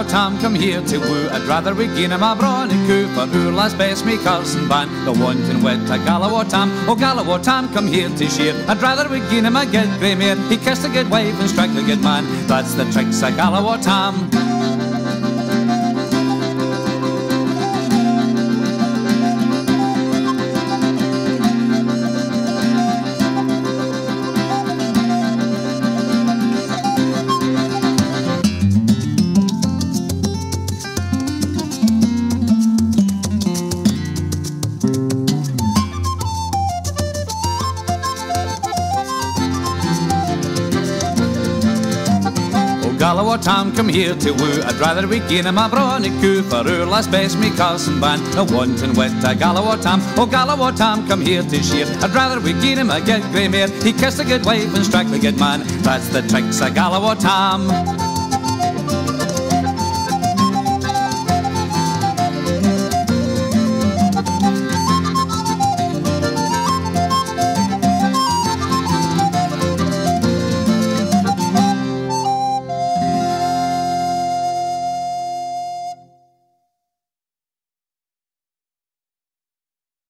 Galloway Tam come here to woo. I'd rather we gain him a brawny coo. For who lass Bess me cousin ban, the wanton wet a Galloway Tam. Oh Galloway Tam come here to shear. I'd rather we gain him a good grey mare. He kissed a good wife and strack the good man. That's the tricks of Galloway Tam. Galloway Tam come here to woo. I'd rather we gain him a brawny coo. For who lass Bess me cousin ban, the wanton wet a Galloway Tam. Oh Galloway Tam come here to shear. I'd rather we gain him a good grey mare. He kissed a good wife and strack the good man. That's the tricks of Galloway Tam.